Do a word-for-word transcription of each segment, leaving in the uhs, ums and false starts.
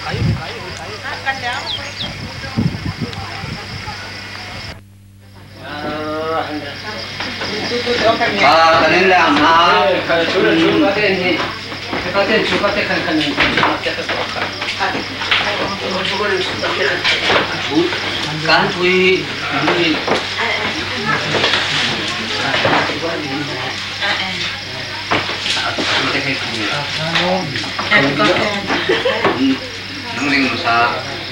à cái này là mà cái chú là chú có tên gì có tên chú có tên khăn khăn cán thui thui nang ling sa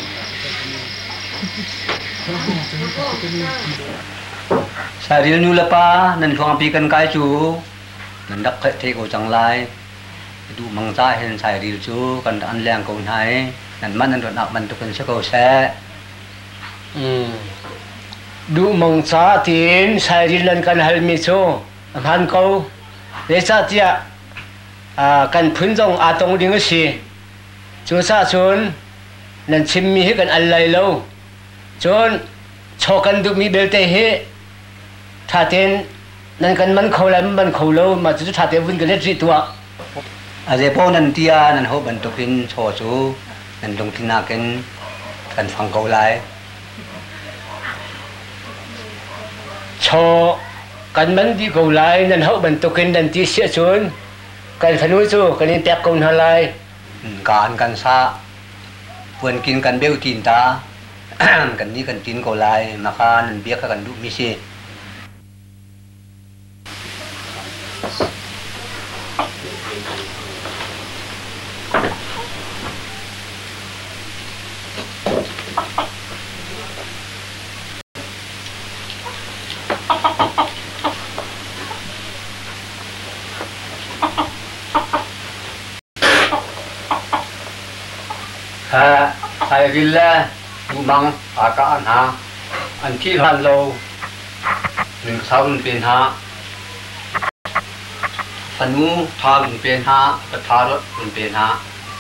saril nu la pa nan thong pi kan kai chu nan dak khe the ko chang lai du mang cha hen saril chu kan an leng ko nai nan man nan ron ak man tu kan se ko se um du mang cha tin saril lan kan hal mi chu am han ko le cha tia à kan phun jong a tong ding si chu sa chun nan chim mi kan al lai lo chun cho kan du mi bel te he tha ten nan kan man khâu lai man khâu lo mà chu tha te vun kan le ri tua a je po nan tia nan ho ban tu pin cho chu nan dong tin na ken kan phang ko lai cho kan man di ko lai nan ho ban tu ken nan ti sia chun kan phanu chu kan in tek kon halai kan kan sa puen kin kan beu tin ta kan ni kan tin ko lai ma ka nan bia ka kan du mi si ha sai villa du mang aka an ha an thi han lo ning saun pen ha phanu tha un pen ha ka tha ro un pen ha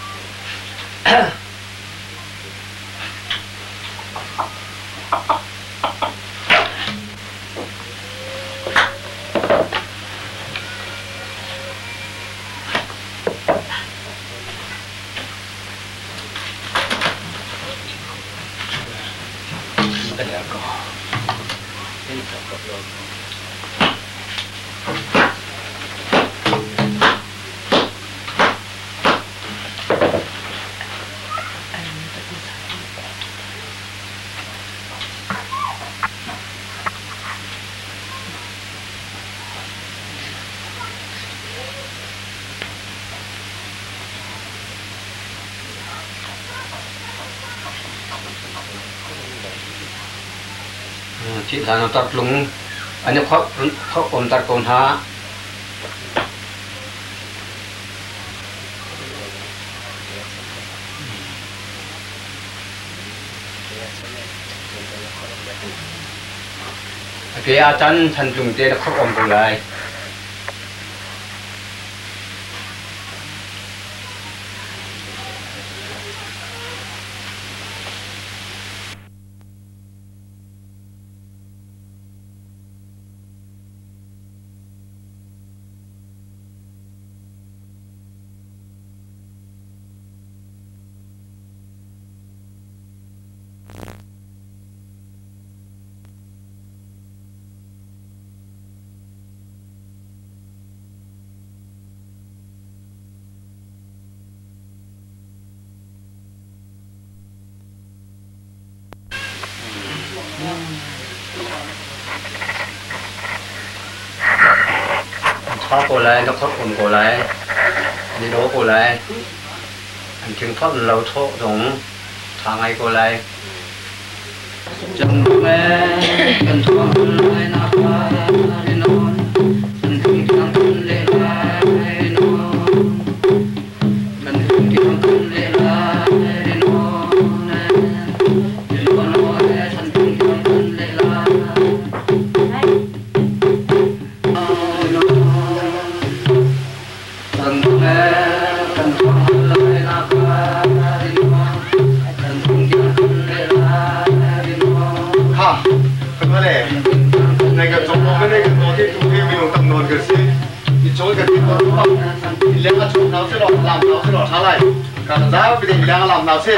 chị là nó tập lúng anh em khóc khóc ôm tập con ha cái a chân thành lùng tê nó khóc ôm con lại thoát cô lại nó thoát cùng cô lại đi đổ cô lại anh chừng thoát lâu thoát giống thằng ngày cô lại chẳng mẹ cần thoát lại na qua đi non mình không chẳng cần lệ lại non mình không chẳng cần lệ lại đi non đi non nói mình không chẳng cần lệ lại này gặp trong cái này có thể tụi em mình tập nôn cái gì, đi chơi cái gì đó, đi lên cái chỗ nào sẽ lọt làm nào sẽ lọt tháo lại. Kalau saya pilih bilang alam nasi.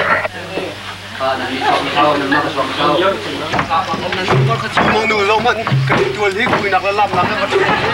Mong dulu lo man jual hik kui nak alam nak kan.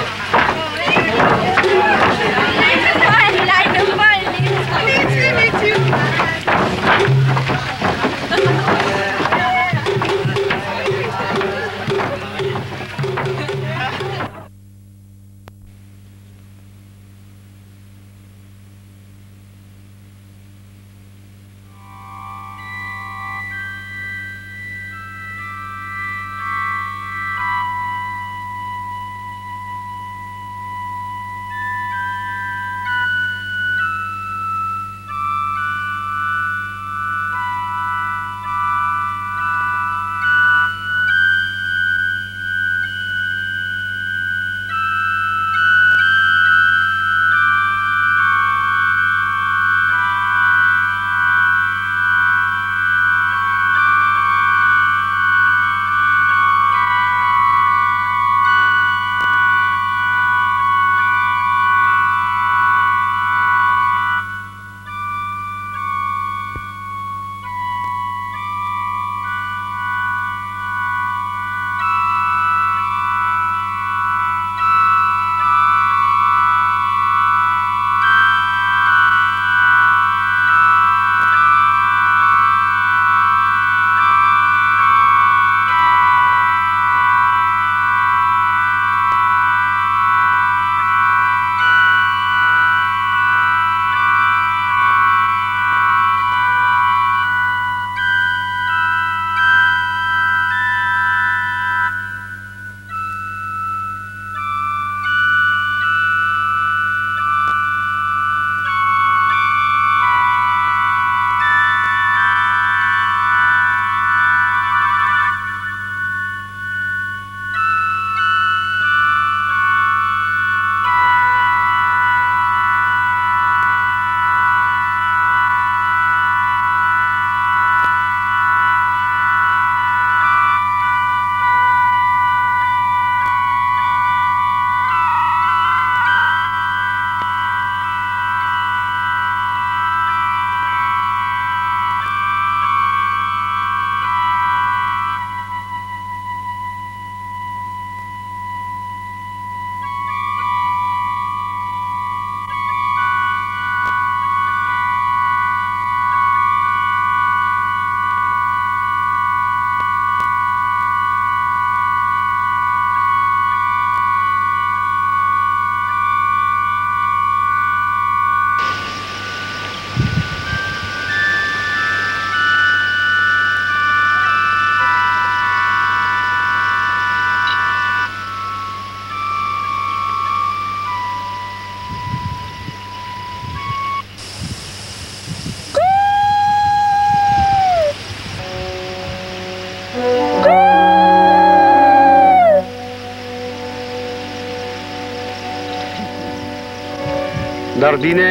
Dardine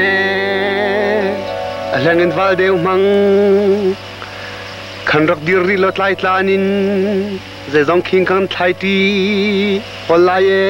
alangin valde umang khanrak dirri lot lai tlanin zezong king kan thaiti olaye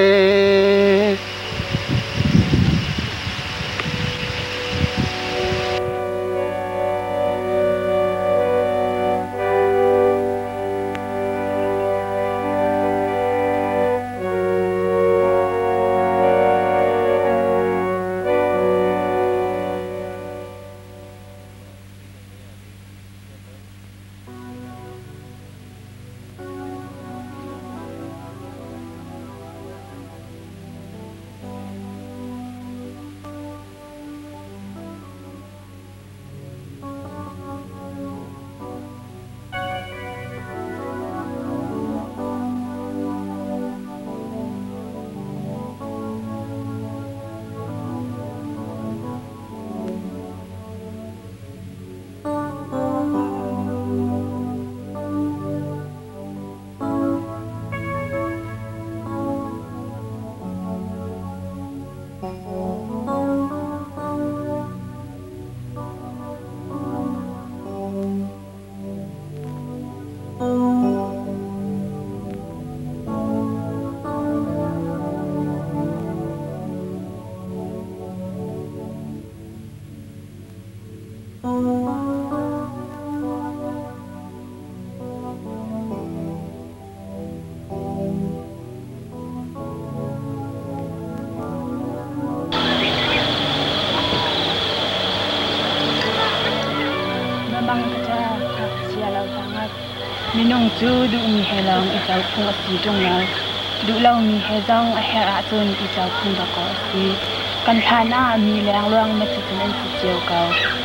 minung chu du mi helang i chau phung a si tong na du lau mi he jang a her a chun i chau phung da ko si kan thana mi lang luang ma chu chen si chiao ka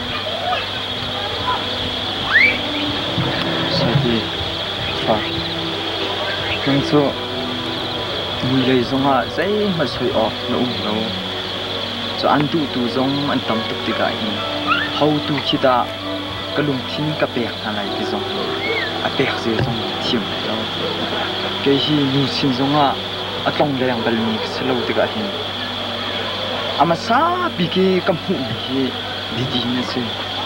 sadi fa kang chu mui lei zonga zai ma sui off no um no cho an tu tu zong an tam tuk ti ga hi how tu khida kalung thin ka pek na lai ti zong a pek se zong thiam lo ke hi nu sin zonga atong leng bal mi selo ti ga hi ama sa bi ke kam hu bi hi di di na se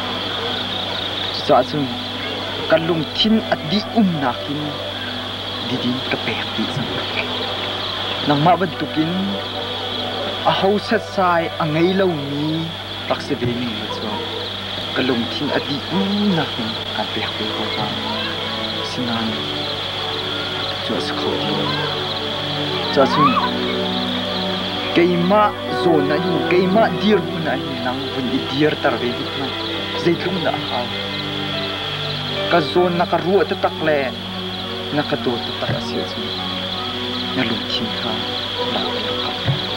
sa chung kalung thin adi um na kin di di ka pek ti zong nang ma ban tukin a ho sat sai a ngei lo mi tak se be ni cho kalung thin adi um na kin ka pek pe ko ba sinan cho sa kho ti cha chung keima zon na hi keima dir hu na hi nang bun i dir tar ve dit na zeitlum na ha ka zon na ka ru ta tak le na ka do ta tak asia chu na lung thin kha la ka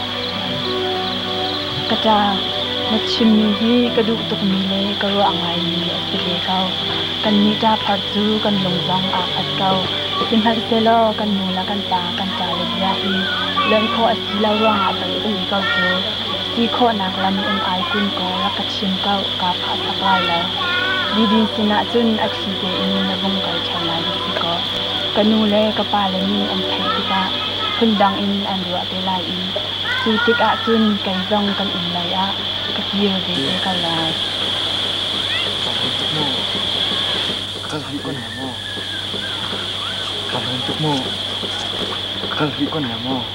kata na chim mi hi ka du tuk mi le ka ro angai mi ase le kau kan ni ta phar chu kan lung jang a khat kau sin har se lo kan nu la kan ta kan ta le ya hi leng kho asi la ro ha ta u kau chu si kho nak lam em ai kun ko la ka chim kau ka pha sak lai la di din sina chun a chi te in na bung kai chha lai si ko kanu le ka pa le ni an thai ti ka hun dang in an ro te lai in chu tik a chun kai jong kan in lai a ka pier de ka la ka hi kon na mo ka hun tuk mo ka hi kon na mo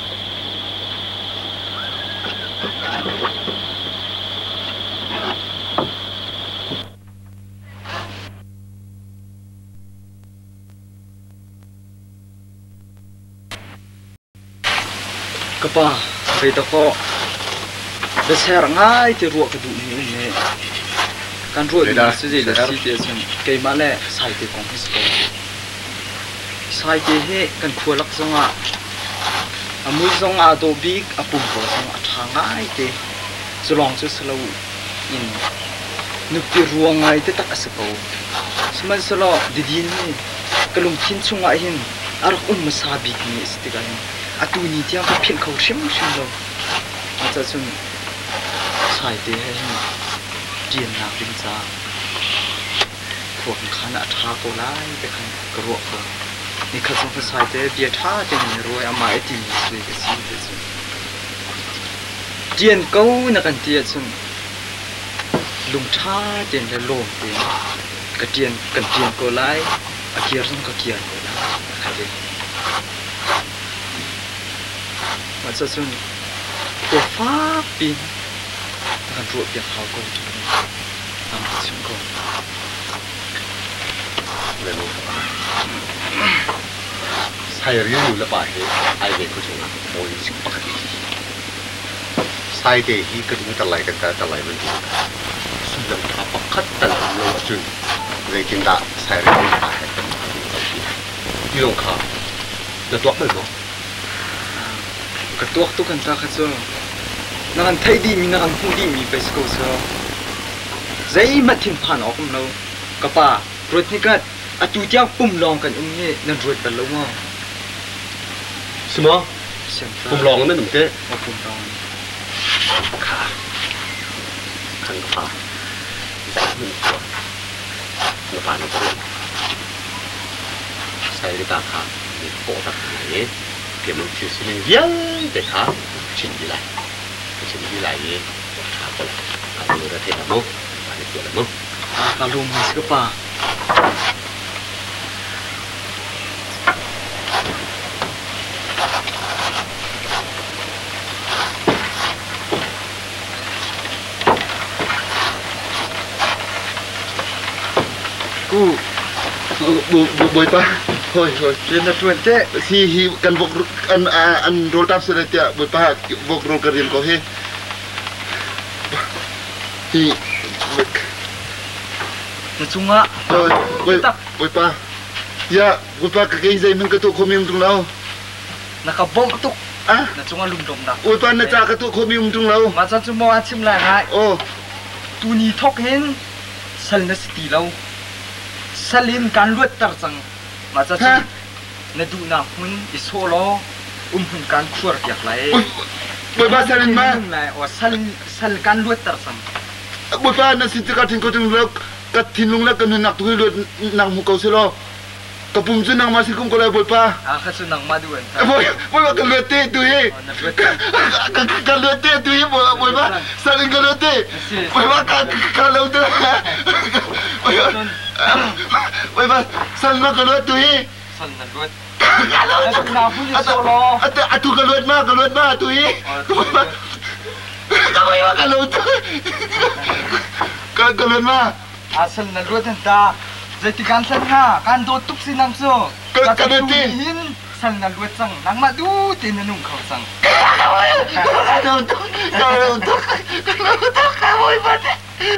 kapa ve to ko de ser ngai ti ruak ka du ni ne kan ruak ni su je da si te sun ke ma le sai te kong his ko sai te he kan khu lak zonga amui zonga do big apum ko zonga tha ngai te zulong chu slo in nu pi ruang ngai te tak asa ko sman slo di din ni kalung thin chunga hin arak um ma sa big ni stiga ni atu ni tiang ka phin khau shim shim lo acha chun sai te he tian na pin cha khon khana tha ko lai te khan ka ro ko ni kha song sai te bia tha te ni roi ama e ti ni sui ka si te chun tian ko na kan tia chun lung tha ten le lom te ka tian kan tian ko lai a kiar song ka kiar ko la ka de mà cho chúng của pháp pin làm ruột việc hào công cho mình làm chúng con lên luôn sai rồi nhiều là bài thì ai về cũng chúng tôi chịu bắt sai thì khi cái chúng ta lại cái ta lại mình suy luận tháp bắt khất tận lâu chừng về kinh đã sai rồi nhiều bài đi long khá là toát được không cái tuốc tu kan ta khát cho nó kan thấy đi mình nó kan hu đi mình phải sco cho giấy mất thiên phan ở không lâu cái pa rồi thì cái à tu tiang pum long kan um ni nó rồi tận lâu mà 什么pum long nó đúng thế pum long khá khăn khá giải mình cho nó phản nó cũng sai cái ta khá để bỏ đặt này cái mình chỉ xin mình viết để khá trình đi lại trình đi lại gì khá có lại à người ta thấy là mông và được gọi là mông à cả luôn hay sữa pa กูบุบุบุยปะเฮ้ยเฮ้ยเรียนตรวจเจ๊ฮีฮีกันบกอันอันโรลตับเสร็จเนี่ยบุยปะบกโรลกระเรียนก็เฮฮีจะจุงอ่ะเฮ้ยบุยบุยปะยาบุยปะกะเกยใจมันกระตุกคมิมตรงเรานักบ่มตุกอ่ะนักจุงอ่ะลุมดงดักบุยปะน่าจะกระตุกคมิมตรงเรามาจะจุงมอชิมแรงไงโอ้ตูนี้ทอกเห็นสัลนัสตีเราสัลินการลวดตรจังมาจะจุในดูนักมันอิโซโลอุ้มหุ่นการขวดอยากไหลบุยปะสัลินมาว่าสัลสัลการลวดตรจังบุยปะน่าสิจะกัดทิ้งก็ถึงแล้วกัดทิ้งลงแล้วกันนักทุยลวดนักมุกเอาเสียแล้วกับปุ่มจุนังมาสิคุมก็เลยบุยปะอ่ะข้าจุนังมาดูอันบุยบุยปะกันลวดเตะตุยกันลวดเตะตุยบุยบุยปะสัลินกันลวดเตะบุยปะกันกันลวดเตะบุยปะบุยปะสัลินกันลวดตุยสัลนันลวดกันลวดนักผู้อิโซโลอะอะตุกันลวดมากกันลวดมากตุยบุยปะกันบุยปะกันลวดกันกันลวดมากอาสัลนันลวดทันตาjadi kan sana kan tutup sinang so kan nanti hin sang nan luat sang nang madu tin nanung kau sang aduh untuk kalau untuk kalau untuk kamu ibadah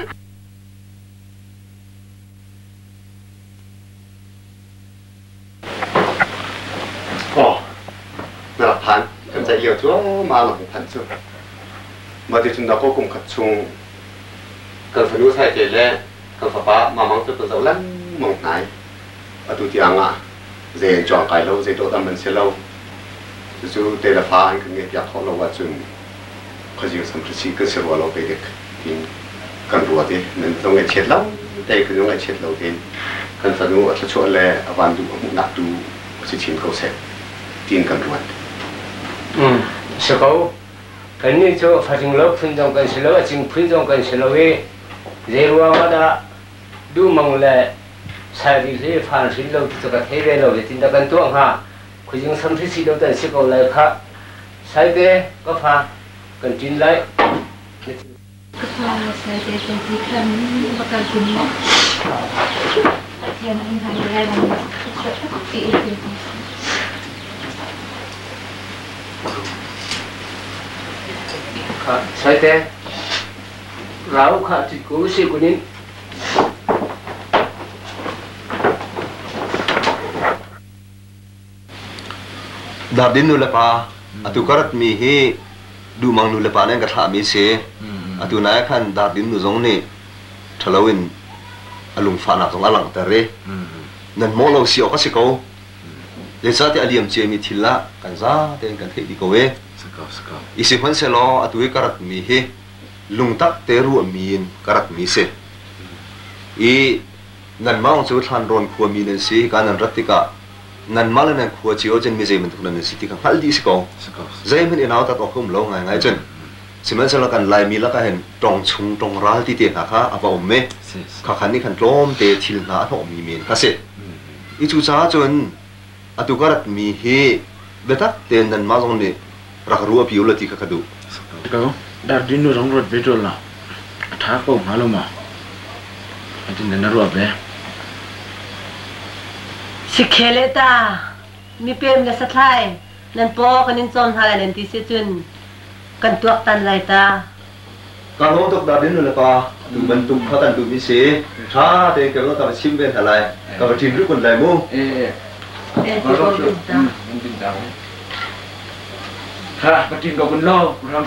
oh nah pan kan saya iyo tu malam pan tu mati tu nak kau kum kat chung kan penuh saya jelah kan papa mamang tu persoalan mong nai atu ti anga ze chong kai lo ze to tam ben se lo zu te la fa an nge ya tho lo wa chun khaji sam chi ke se wa lo pe de tin kan ru ate nen tong nge chet lo te ku nge chet lo tin kan sa nu atla cho le awan du mu nak du si chin ko se tin kan ru um se ko kan ni cho fa jing lo phun jong kan se lo jing phun jong kan se lo we ze ruwa ma da du mong le sai đi thế phản sinh lâu cho các thế về lâu để tin ta cần tuông ha, cuối cùng sắm thiết sĩ đâu tận sẽ có lại khác, sai thế có pha cần tin lại. Cái pha sai thế cần tin khăn bắt đầu tin mất. Hiện anh hàng này là rất kỹ kỹ. Khá sai thế, rau khá chỉ cố sĩ của nín. Dardin nu lepa atu karat mi hi du mang nu lepa ne ka tha mi se atu na khan dardin nu zong ni thalawin alung fa na zong alang ta re nan mo lo si o ka se ko le sa te aliam che mi thila kan za te kan thei di ko we saka saka isi hon se lo atu karat mi hi lung tak te ru min karat mi se i nan maung chu than ron khu mi nen si kan nan ratika nan mal nan khu chi o chen mi zai man thuk nan si ti kan hal di si ko zai min inau ta to khum lo ngai ngai chen siman sala kan lai mi la ka hen tong chung tong ral ti te na kha aba om me kha khan ni khan tlom te thil na tho mi min ka se i chu cha chon atu karat mi he beta te nan ma zong ni ra ru pi ula ti ka khadu ko dar din no rong rot petrol la tha ko ma lo ma ati nan ru be สิเคเลตามีเปรมและสะท้ายนั่นปอกันนินซอนหาอะไรนั่นที่เสียจนกันตัวตันไรตาการน้องตกดาดินเลยปะดูมันตุ้มเขาตันตุ้มมิเสช้าเด็กก็ต้องชิมเป็นอะไรก็ไปทิ้งทุกคนเลยมั้งเออเออที่คนตุ้มตาตุ้มตาค่ะไปทิ้งกับคนโลกครับ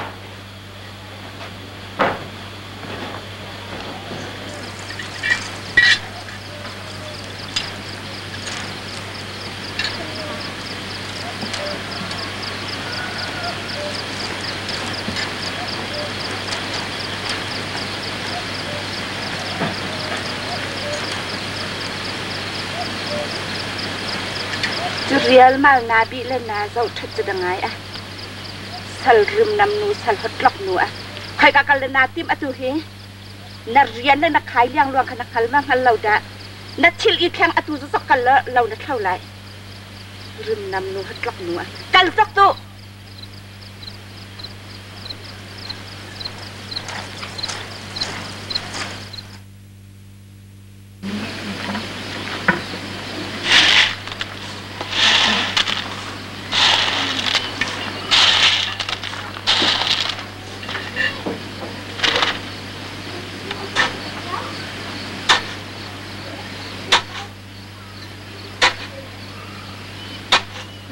เรียลมานาบิเลนาเจ้าทัดจะดังไงอ่ะสัลรึมนำนูสัลฮดล็อกนูอ่ะใครกัลนาติมอตุเฮนักเรียนและนักขายเลี้ยงรวงคณะคัลมังฮัลเราดะนักชิลอีแข่งอตุจะสักกันละเรานักเท่าไรรึมนำนูฮดล็อกนูอ่ะกัลสักตุ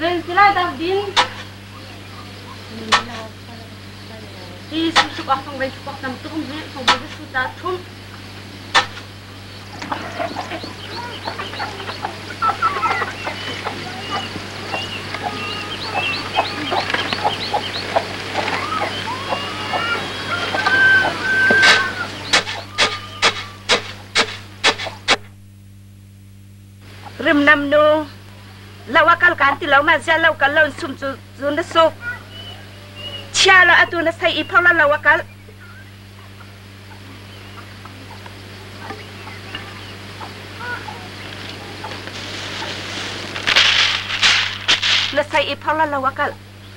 Ren sila dah din. Di susuk asong ren supak nam tum he, song bagi sudah tum. Rim nam no. Lawakal kanti law ma ja law kal law sum chu zun da so chia la atu na sai ipau la lawakal na sai ipau la lawakal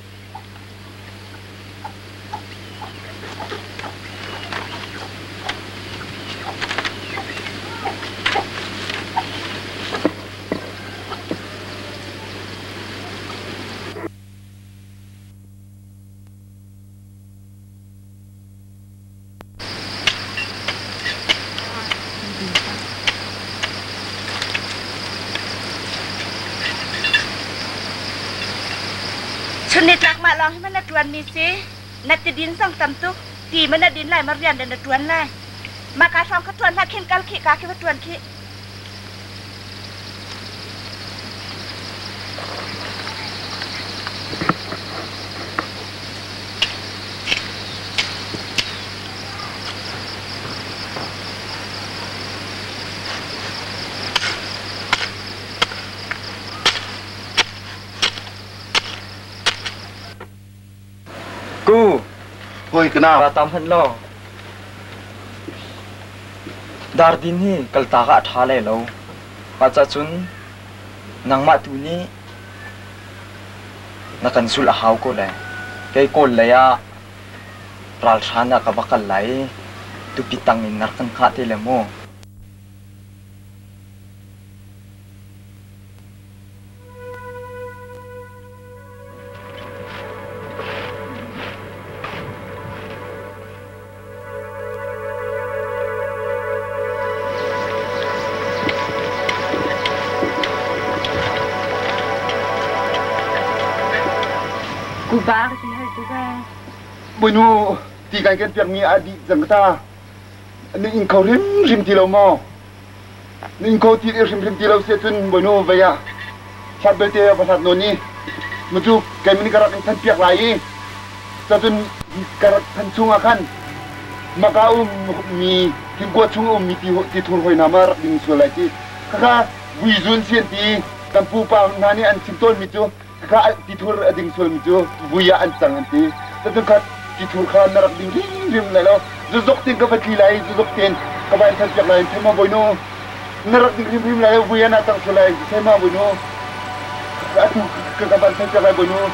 Chunit lak ma long mana tuan ni si nak tidin sang tamtuk ti mana din lai marian dan tuan lai maka sang ke tuan hakin kal ki ka ki tuan ki Ku, Hoi kenapa? batam henlo. Dardin ni kalta ka thale lo. Pacha chun nang ma tu ni nakan sul ahaw ko le. Kay ko laya ral thana ka bakal lai tu pitang in narkan kha te le mo. Kubar si hai juga. Bueno, tiga kan piak mi adi jangta. Ni ingkau rim rim tilau mo. Ni ingkau ti rim rim tilau setun bueno baya. Chat bete pasat noni. Muju kami ni karak insan piak lai. Setun karak pancung akan. Maka um mi tingguat chung um mi ti ti tur hoi nama rak ding sulai. Kaka wizun sienti tampu pa nani an simptol mitu. Kaka titur ading sul mitu buya antang anti tetukat titur kha narak ding ring ring lalo zuzok tin ka patlilai zuzok tin ka bayan san piak lai tema boino narak ding ring ring lalo buya natang sulai tema boino atu ka ka bayan san piak lai boino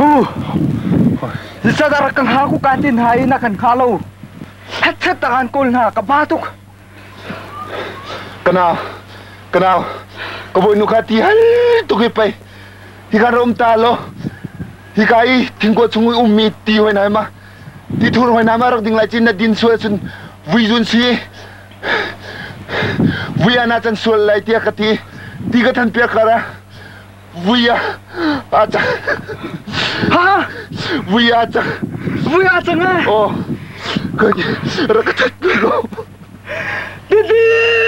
hu sa dar kang ha ku katin hai na kan khalo het het tangan kul na ka batuk Kenal, kenal. Kau nu kati hal tu kipai. Hika rom talo. Hika i tingko sungai umit ti hoy na ma. Ti tur hoy na ma rak ding lai chin na din suai sun vijun si. Via na chan suai lai ti kati. Ti ka than pia kara. Via acha. Ha? Via acha. Via acha na. Oh. Kau rakat tu. Didi!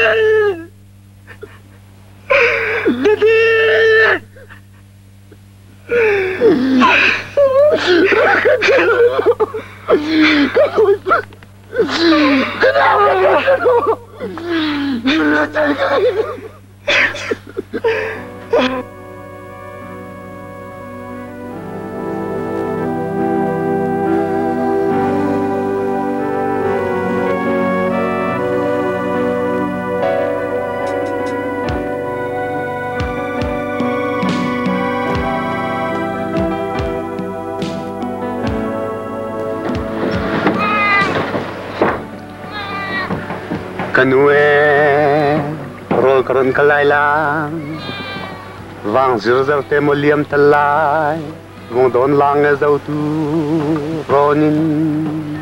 Didi! Kenapa kamu? Kanue rol karon kalai lang wang zir zir te mo liam talai wong don lang e zau tu ronin